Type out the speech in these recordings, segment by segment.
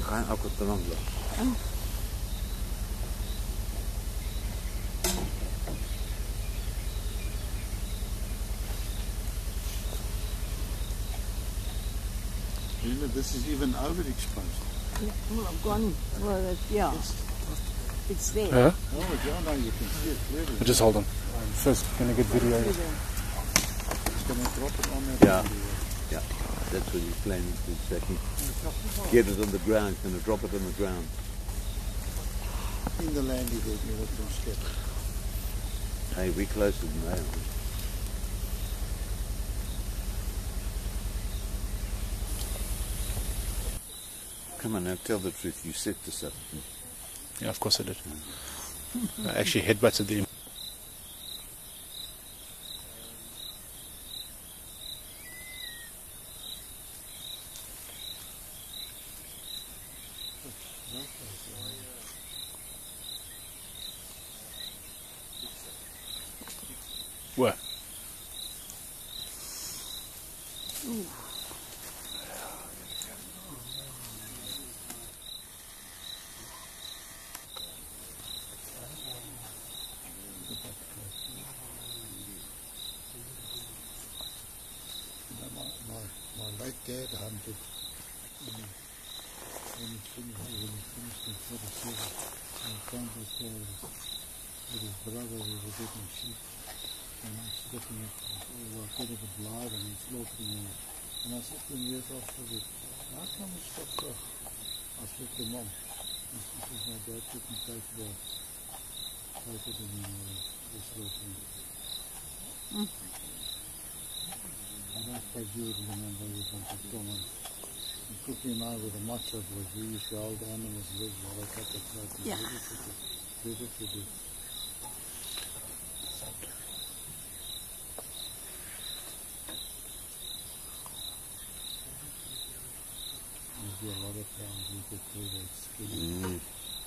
I've got the wrong glass. Oh. Remember, this is even overexposed. Well, I've gone. Well, yeah. It's there. Oh, yeah, now you can see it clearly. Just hold on. First, gonna get video. It's going to drop it on there. Yeah, that's what he's planning to exactly. Get it on the ground, he's going to drop it on the ground. In the land, you don't know what to skip. Hey, we're closer than they are. Come on now, tell the truth. You set this up. Yeah, of course I did. I actually headbutted them. Where? My late dad hunted when he finished in 47 and found that with his brother we were getting sheep and I was looking at quite a bit live and he's slaughtering them. And I said to him years after that, how come we stopped so? I said to Mom, and she says my dad couldn't take it in the slaughtering. I don't suppose you would remember you from Tom and Cookie and I were the macho boys. We used to hold the animals' legs while they cut the throat and did it to do. There'd be a lot of times you could pull that skin.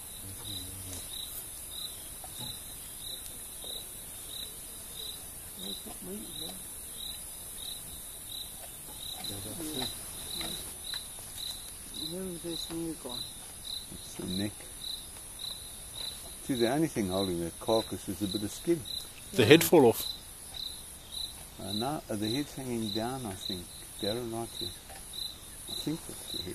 Where is this new gone? It's the neck. See, the only thing holding that carcass is a bit of skin. The head fall off. Now the head's hanging down, I think. Darren, right here. I think that's the head.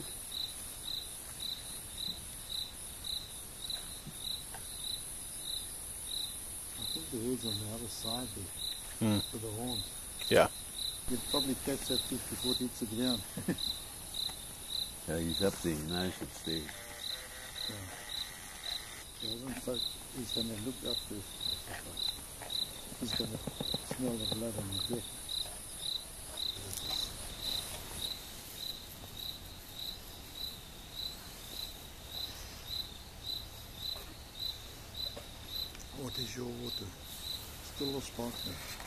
I think the head's on the other side there, for the horns. Yeah. You'd probably catch that tooth before it hits the ground. So he's up there, he knows it's there. He's going to look up this. He's going to smell the blood on his neck. What is your water? Still or sparkling?